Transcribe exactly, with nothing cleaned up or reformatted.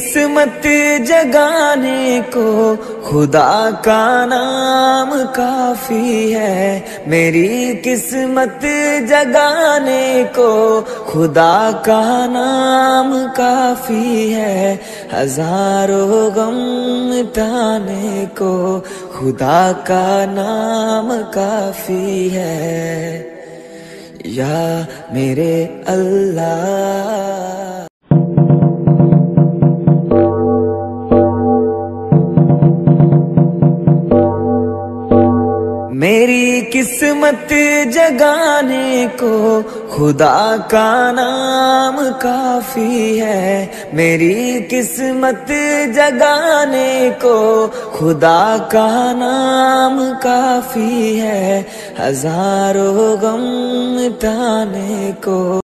किस्मत जगाने को खुदा का नाम काफी है। मेरी किस्मत जगाने को खुदा का नाम काफी है। हजारों गम मिटाने को खुदा का नाम काफी है। या मेरे अल्लाह। मेरी किस्मत जगाने को खुदा का नाम काफी है। मेरी किस्मत जगाने को खुदा का नाम काफी है। हजारों गम मिटाने को